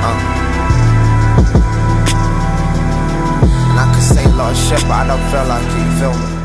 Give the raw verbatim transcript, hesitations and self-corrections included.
Uh. And I could say a lot of shit, but I don't feel like it, you feel me?